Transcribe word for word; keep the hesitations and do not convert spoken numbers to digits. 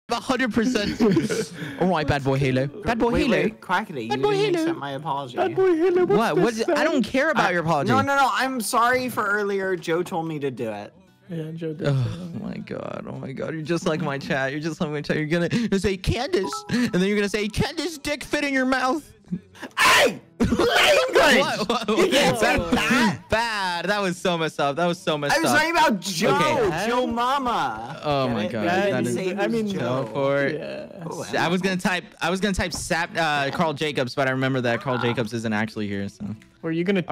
one hundred percent. All right, bad boy Halo. Bad boy wait, Halo. Wait, Quackity, Bad you boy didn't Halo. accept my apology. Bad boy Halo. What? What? Is, I don't care about I, your apology. No, no, no. I'm sorry for earlier. Joe told me to do it. Yeah, Joe did. Oh my god, oh my god, you're just like my chat. You're just like my chat. You're gonna, you're gonna say Candace, and then you're gonna say Candace dick fit in your mouth. Hey! Language! What? What? You can't say What? that. Bad. That was so messed up. That was so messed I was up. talking about Joe. Okay. Joe Mama. Oh Get my it? god. You That didn't is, say it I was mean, Joe. go for it. Yeah. Oh, I was gonna type. I was gonna type Sap, uh, Karljacobs, but I remember that Karljacobs isn't actually here. So. Were you gonna